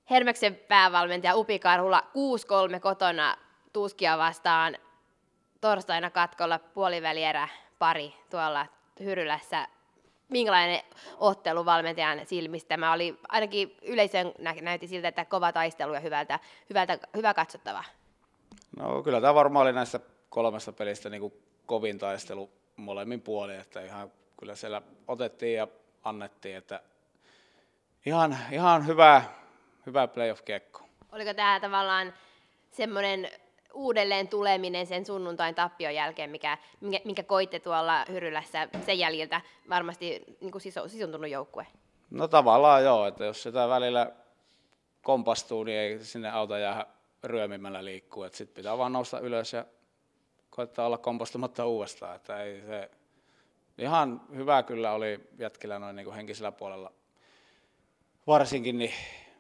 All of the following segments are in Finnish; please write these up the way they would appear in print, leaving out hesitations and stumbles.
Hermeksen päävalmentaja Upi Karhula 6-3 kotona Tuskia vastaan torstaina katkolla puolivälierä pari tuolla Hyrylässä. Minkälainen ottelu valmentajan silmistä? Tämä oli ainakin yleisön näytti siltä, että kova taistelu ja hyvä katsottava. No kyllä tämä varmaan oli näistä 3 pelistä niin kuin kovin taistelu molemmin puolin, että ihan kyllä siellä otettiin ja annettiin, että ihan hyvä playoff-kiekko. Oliko tämä tavallaan semmoinen uudelleen tuleminen sen sunnuntain tappion jälkeen, minkä koitte tuolla Hyrylässä sen jäljiltä, varmasti niin kuin sisuntunut joukkue? No tavallaan joo, että jos sitä välillä kompastuu, niin ei sinne auta jäädä ryömimällä liikkuu, että sitten pitää vaan nousta ylös ja koittaa olla kompastumatta uudestaan, että ei se ihan hyvä kyllä oli jätkillä noin niin kuin henkisellä puolella varsinkin, niin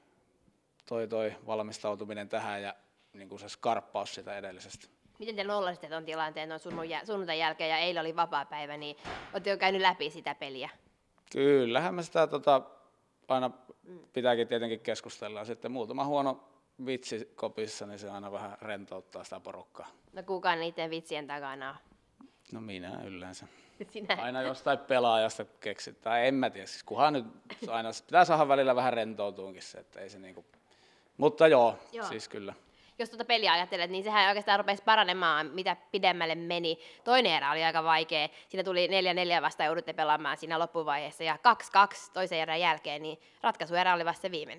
toi valmistautuminen tähän ja niin kuin se skarppaus sitä edellisestä. Miten te nollasitte tuon tilanteen sunnuntain jälkeen ja eilen oli vapaapäivä, niin olette jo käynyt läpi sitä peliä? Kyllähän me sitä aina pitääkin tietenkin keskustella. Sitten muutama huono vitsi kopissa, niin se aina vähän rentouttaa sitä porukkaa. No kuka niiden vitsien takana on? No minä yleensä. Sinä. Aina jostain pelaajasta keksit. Tai en mä tiedä, siis kunhan nyt aina pitää saada välillä vähän rentoutuunkin se, että ei se niinku. Mutta joo, siis kyllä. Jos tuota peliä ajattelet, niin sehän oikeastaan rupesi paranemaan, mitä pidemmälle meni. Toinen erä oli aika vaikea. Siinä tuli 4-4 vasta ja joudutte pelaamaan siinä loppuvaiheessa. Ja 2-2 toisen erän jälkeen, niin ratkaisuerä oli vasta se viimeinen.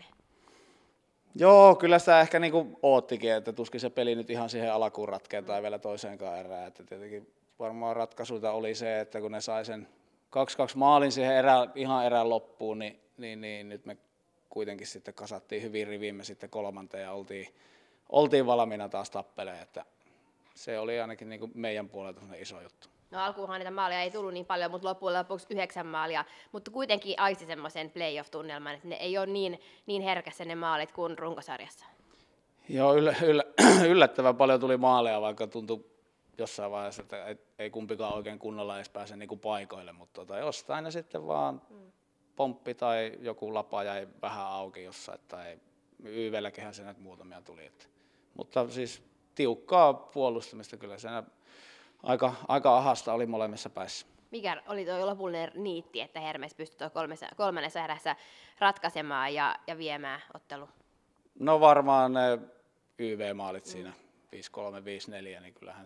Joo, kyllä sitä ehkä niinku oottikin, että tuskin se peli nyt ihan siihen alkuun ratkeaa tai vielä toiseenkaan erään. Että tietenkin varmaan ratkaisuita oli se, että kun ne sai sen 2-2 maalin siihen ihan erään loppuun, niin nyt me kuitenkin sitten kasattiin hyvin riviimme sitten kolmanteen ja oltiin valmiina taas tappeleen, että se oli ainakin niin kuin meidän puolelta iso juttu. No alkuunhan niitä maalia ei tullut niin paljon, mutta loppujen lopuksi 9 maalia, mutta kuitenkin aisti semmoisen playoff-tunnelman, että ne ei ole niin herkässä ne maalit kuin runkosarjassa. Joo, yllättävän paljon tuli maaleja, vaikka tuntui jossain vaiheessa, että ei kumpikaan oikein kunnolla edes pääse niin kuin paikoille, mutta jostain ne sitten vaan pomppi tai joku lapa jäi vähän auki jossain, tai YV:lläkinhän se nyt muutamia tuli. Mutta siis tiukkaa puolustamista kyllä siinä aika ahasta oli molemmissa päissä. Mikä oli tuo lopullinen niitti, että Hermes pystyi kolmannessa erässä ratkaisemaan ja viemään ottelu? No varmaan ne YV-maalit siinä 5-3, 5-4, niin kyllähän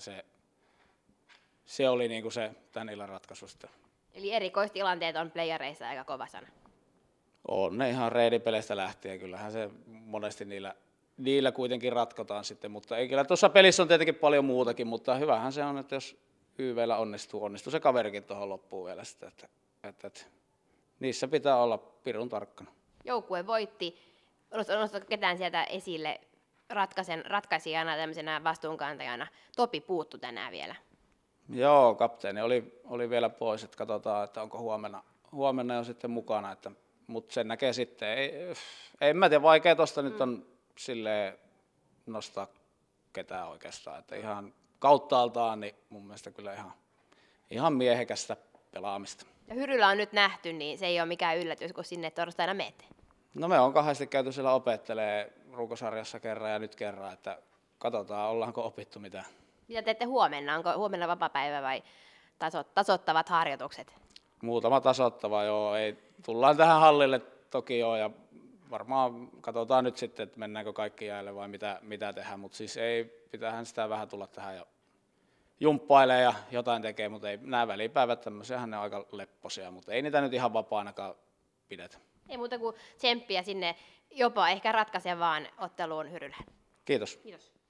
se oli niinku se tän illan ratkaisusta. Eli erikoistilanteet on playereissa aika kova sana. On ne ihan reidipeleistä lähtien, kyllähän se monesti niillä kuitenkin ratkotaan sitten, mutta ei kyllä tuossa pelissä on tietenkin paljon muutakin, mutta hyvähän se on, että jos YV:llä onnistuu se kaverikin tuohon loppuun vielä sitten, että niissä pitää olla pirun tarkkana. Joukkue voitti, nostatko ketään sieltä esille ratkaisijana, tämmöisenä vastuunkantajana? Topi puuttu tänään vielä. Joo, kapteeni oli vielä pois, että katsotaan, että onko huomenna jo sitten mukana, mutta sen näkee sitten. Ei mä tiedä, vaikea tuosta nyt on silleen nostaa ketään oikeastaan, että ihan kauttaaltaan niin mun mielestä kyllä ihan miehekästä pelaamista. Ja Hyrylä on nyt nähty, niin se ei ole mikään yllätys, kun sinne torstaina menette. No me on kahdesti käyty siellä opettelee runkosarjassa kerran ja nyt kerran, että katsotaan ollaanko opittu mitään. Mitä teette huomenna? Onko huomenna vapaapäivä vai tasoittavat harjoitukset? Muutama tasoittava, joo. Tullaan tähän hallille toki joo ja varmaan katsotaan nyt sitten, että mennäänkö kaikki jäälle vai mitä tehdään, mutta siis pitäähän sitä vähän tulla tähän jo jumppailemaan ja jotain tekee, mutta ei nämä välipäivät tämmöisiähän ne on aika lepposia, mutta ei niitä nyt ihan vapaanakaan pidetä. Ei muuta kuin tsemppiä sinne jopa ehkä ratkaisevaan otteluun Hyrylään. Kiitos. Kiitos.